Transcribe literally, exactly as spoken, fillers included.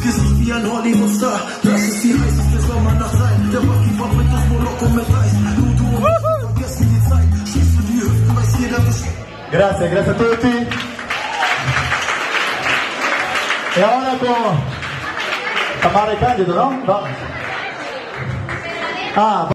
Gesicht wie ein Hollywood-Star. Das ist die heißeste Sommernacht-Zeit. Der Rocky verbringt das Moloko mit Reis. Du, du und ich vergessen die Zeit. Schießt du die Hüften, weiß jeder Bescheid. Grazie, grazie a tutti. E ora con Tamara e Candido, no? No. Ah,